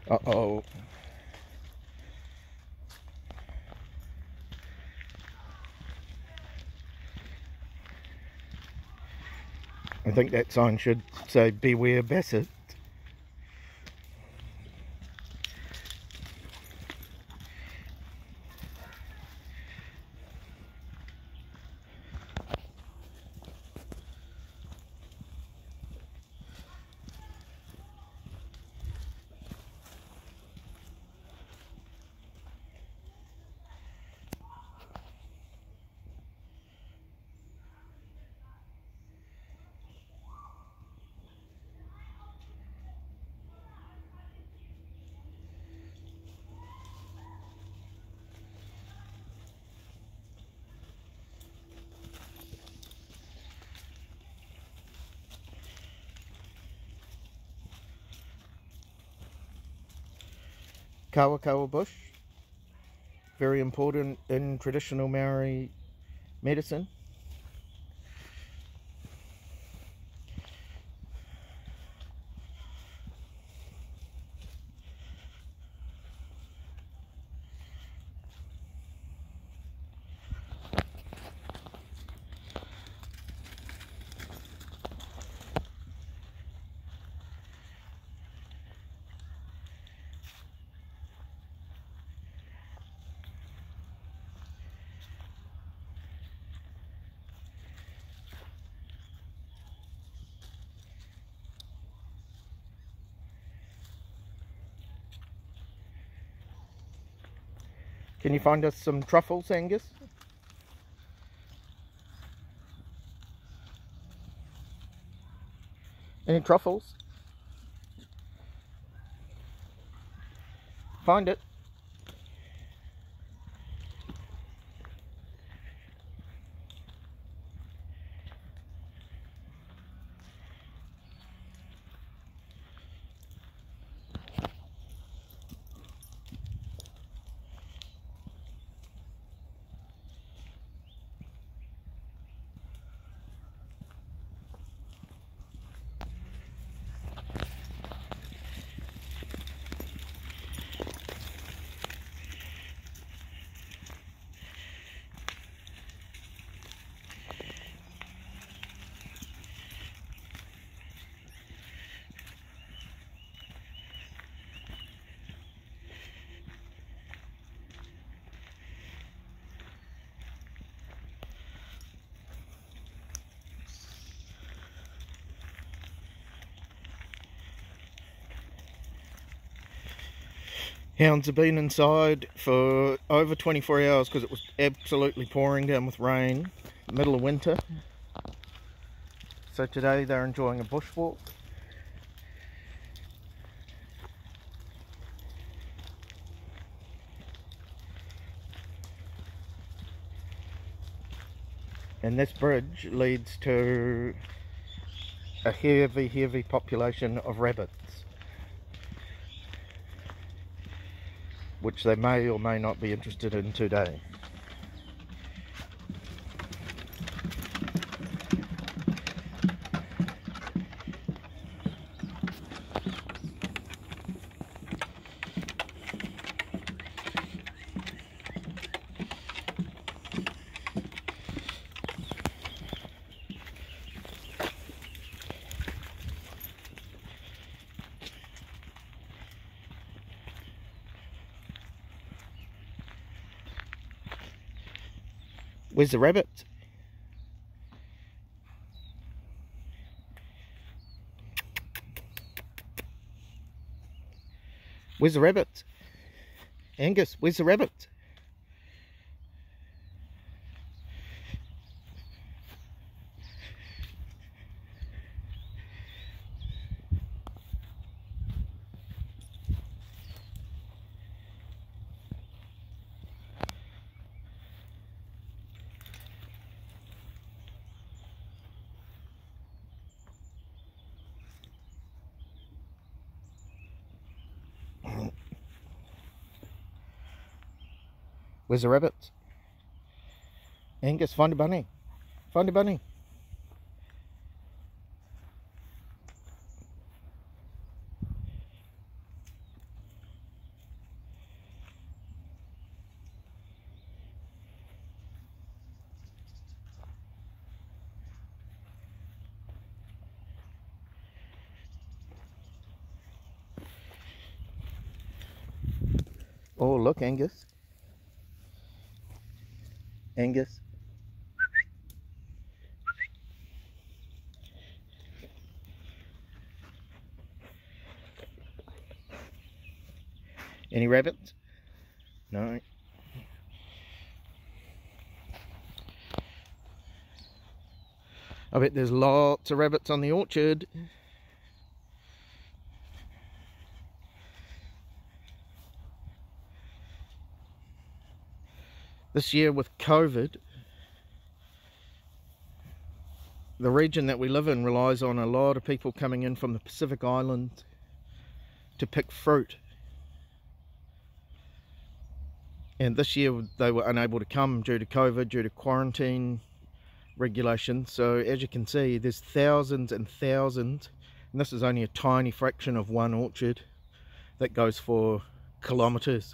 Uh-oh. I think that sign should say beware Basset. Kawa bush, very important in traditional Maori medicine. Can you find us some truffles, Angus? Any truffles? Find it. Hounds have been inside for over 24 hours because it was absolutely pouring down with rain, middle of winter. So today they're enjoying a bushwalk. And this bridge leads to a heavy population of rabbits, which they may or may not be interested in today. Where's the rabbit? Where's the rabbit? Angus, where's the rabbit? Where's the rabbit? Angus, find a bunny. Find a bunny. Oh, look, Angus. Angus. Any rabbits? No. I bet there's lots of rabbits on the orchard. This year with COVID, the region that we live in relies on a lot of people coming in from the Pacific Islands to pick fruit. And this year they were unable to come due to COVID, due to quarantine regulations. So as you can see, there's thousands and thousands, and this is only a tiny fraction of one orchard that goes for kilometres,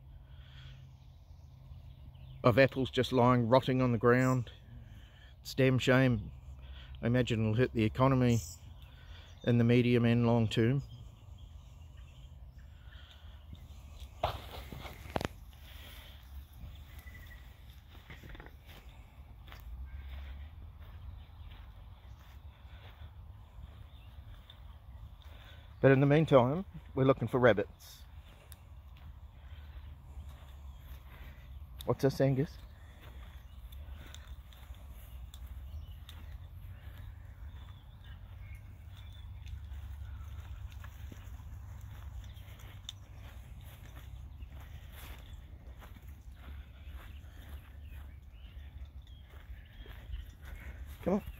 of apples just lying rotting on the ground. It's a damn shame. I imagine it'll hurt the economy in the medium and long term. But in the meantime, we're looking for rabbits. What's this, Angus? Come on.